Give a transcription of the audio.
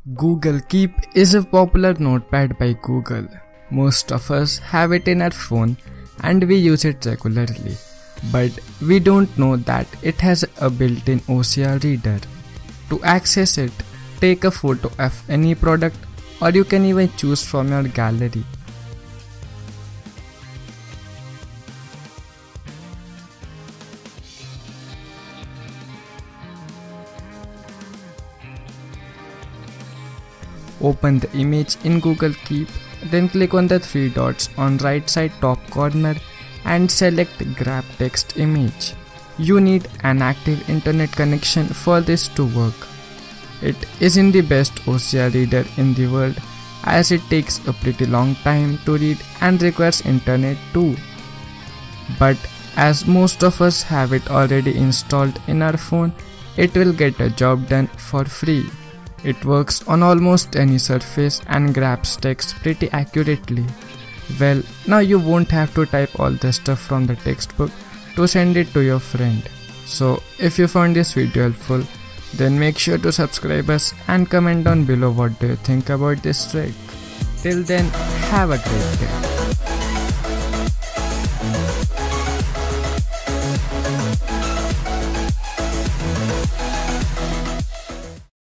Google Keep is a popular notepad by Google. Most of us have it in our phone and we use it regularly. But we don't know that it has a built-in OCR reader. To access it, take a photo of any product or you can even choose from your gallery. Open the image in Google Keep, then click on the three dots on right side top corner and select Grab Text Image. You need an active internet connection for this to work. It isn't the best OCR reader in the world as it takes a pretty long time to read and requires internet too. But as most of us have it already installed in our phone, it will get a job done for free. It works on almost any surface and grabs text pretty accurately. Well, now you won't have to type all the stuff from the textbook to send it to your friend. So if you found this video helpful, then make sure to subscribe us and comment down below what do you think about this trick. Till then, have a great day.